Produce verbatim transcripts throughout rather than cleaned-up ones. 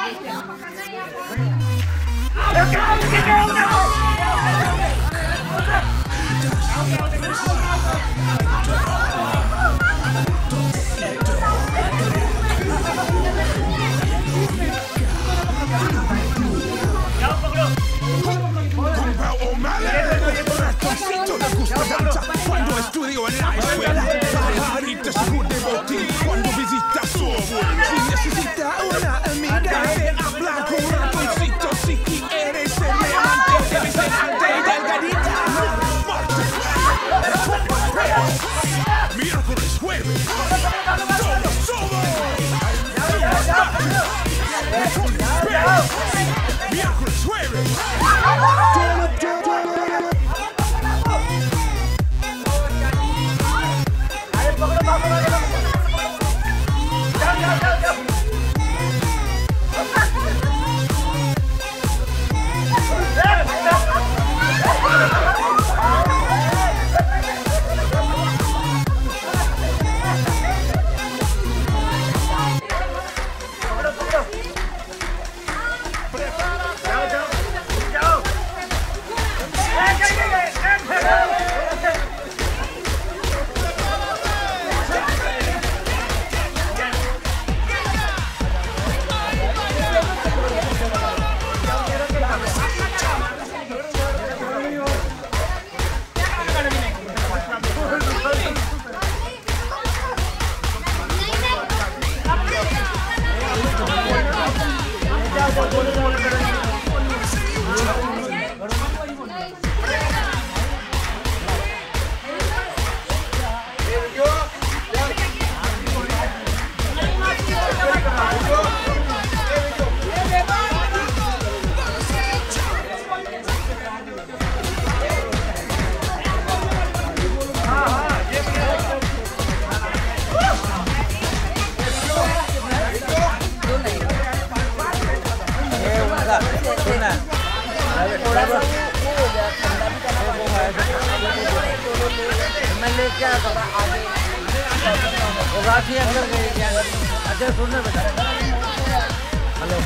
Cuando estudio en la escuela, pajarito seguro de botín. Cuando visita su abuela, si necesita una amiga, ven a hablar con ratoncito. Si quieres ser diamante, debes ser alta y delgadita. Martes, miércoles, jueves, somos, somos. Miércoles, jueves. राशि अंदर गई क्या? अच्छा सुनना बेटा, hello,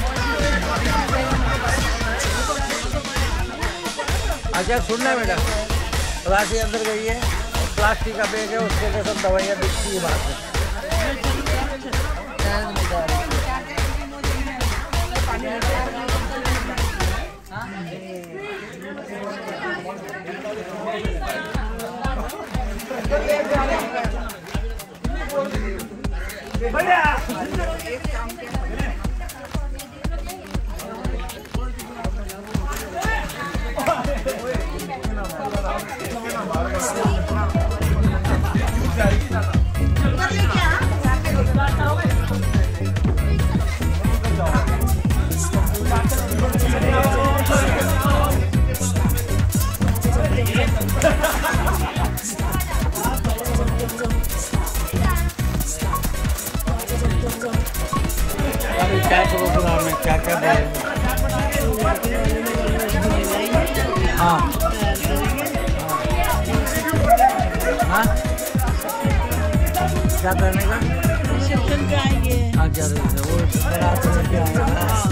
अच्छा सुनना बेटा, राशि अंदर गई है, प्लास्टिक का बैग है, उसके लिए सब दवाइयाँ बिकती है बाहर से। क्या प्रोग्राम है, क्या क्या है? हाँ हाँ क्या करने का? रिसेप्शन पे आएंगे। हाँ क्या वो बारात में क्या आएगा?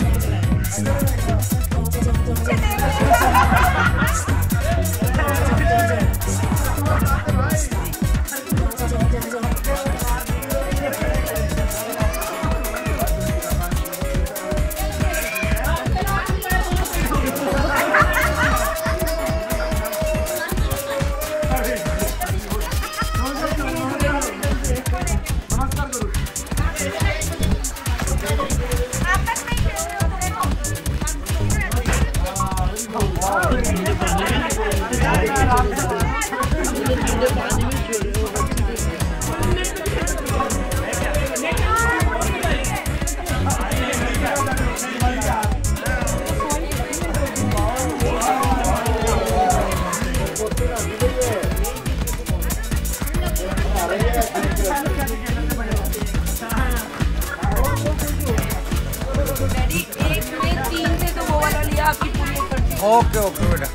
ओके ओके बेटा।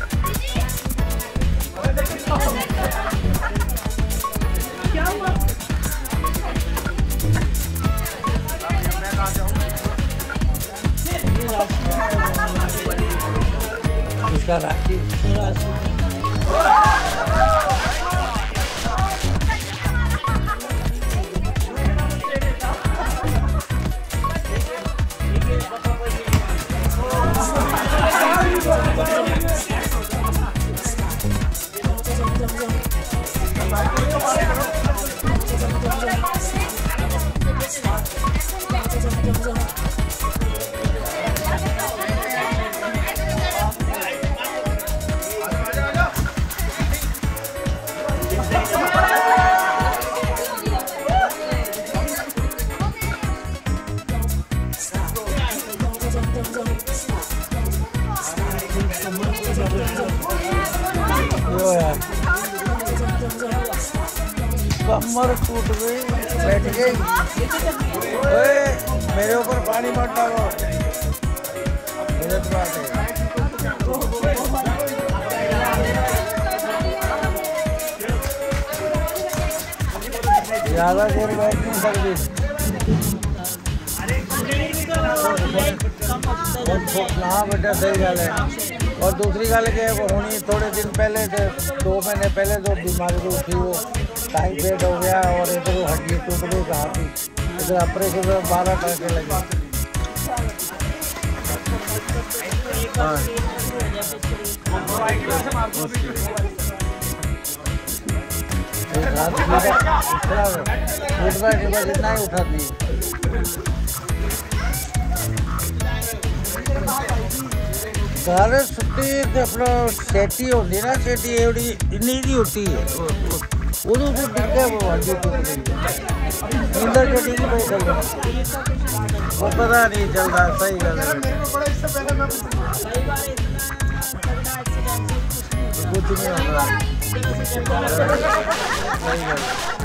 क्या हुआ? चौरासी कमर टूट गई, बैठ गई। ओए मेरे ऊपर पानी मत डालो, गलत बात है। ज्यादा देर बैठ नहीं सकती। हाँ बेटा सही गल है। और दूसरी गल क्या है, होनी थोड़े दिन पहले दो महीने पहले जो बीमारी जो थी वो टाइफाइड हो गया और इधर हड्डी टूट गई कहाँ थी, इधर ऑपरेशन में बारह टाँके लगे। हाँ उठवा के बस इतना ही उठाती। घर छुट्टी अपना सेटी होती ना, सेटी एवड़ी इन्नी दी होती है उदू से टिके वो हड्डी टूट गई। नींदर चढ़ी नहीं भाई चल वो पता नहीं चलता। सही गल है, कुछ नहीं होगा। सही गल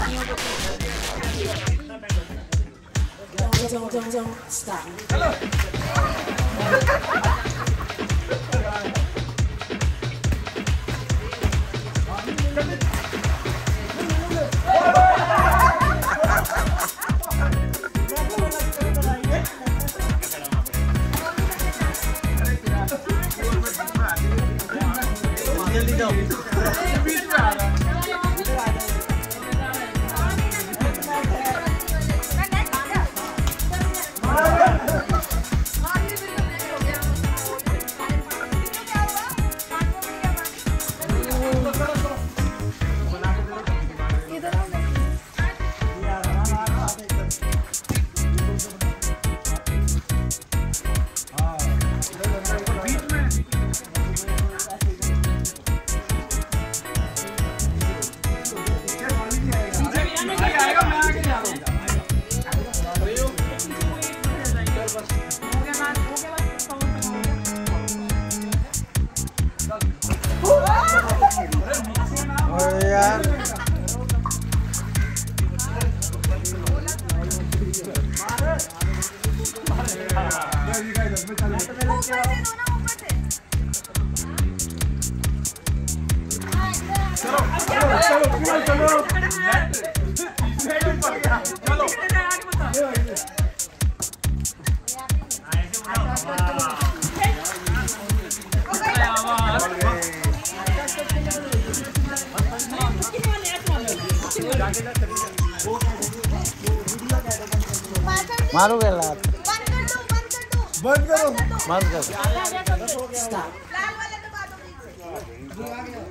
यार। चलो चलो चलो चलो चलो मारोगे लात, बंद करो, बंद करो।